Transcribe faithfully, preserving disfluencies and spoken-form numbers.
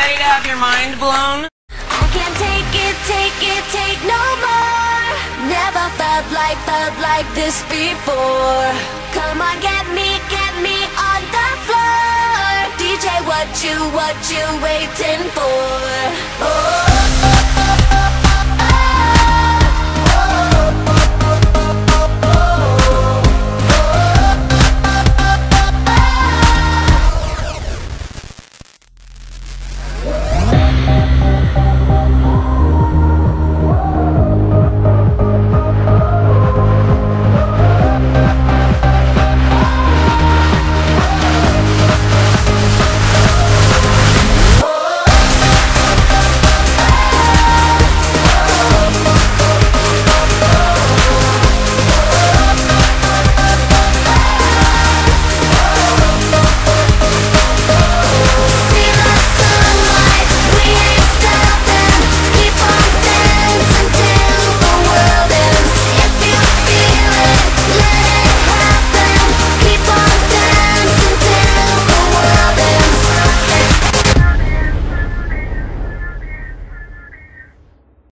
ready to have your mind blown? I can't take it, take it, take no more. Never felt like, felt like this before. Come on, get me, get me on the floor. D J, what you, what you waiting for? Oh.